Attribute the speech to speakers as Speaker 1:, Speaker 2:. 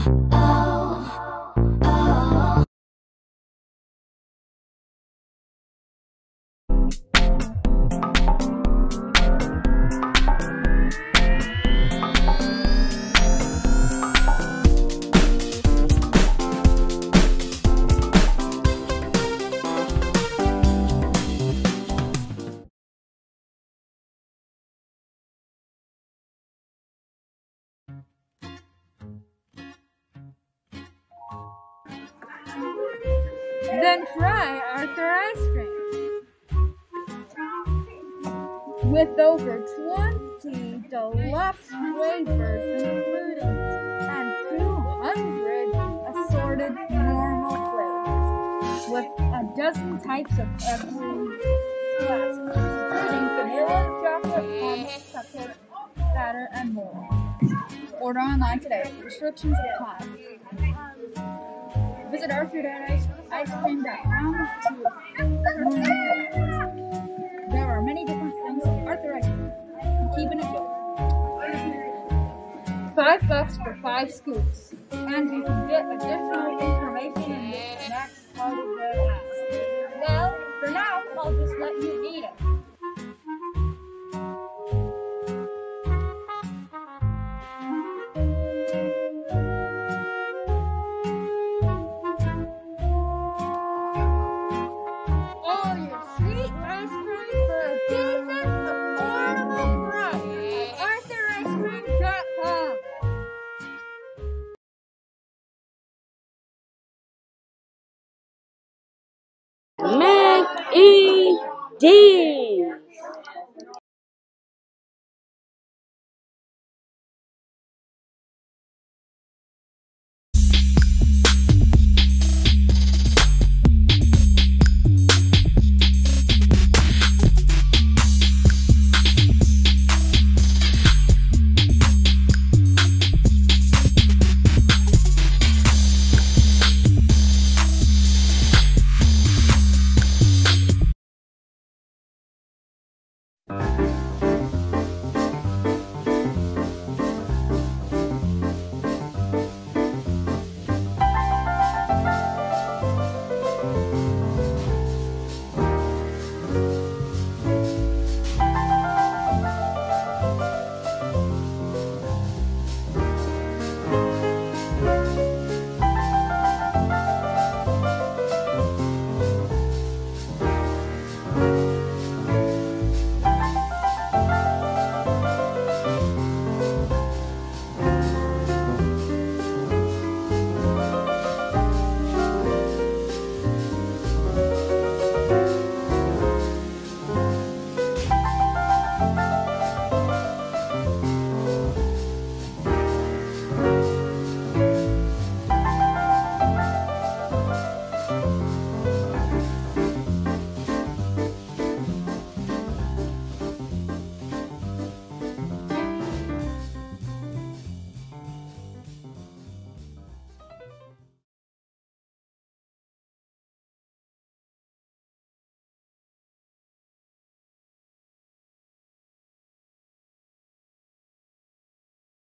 Speaker 1: Then try Arthur ice cream. With over 20 deluxe flavors including and 200 assorted normal flavors with a dozen types of every flavor, including vanilla, chocolate, almond, cupcake, batter, and more. Order online today. Restrictions apply. Visit arthur.icecream.com to learn more. There are many different things in Arthur ice cream. Keeping it good. $5 for 5 scoops. And you can get additional information in the next part of the app. Well, for now, I'll just let you eat it. All your sweet ice cream for a decent, affordable price at ArthurIceCream.com.
Speaker 2: Mac E D.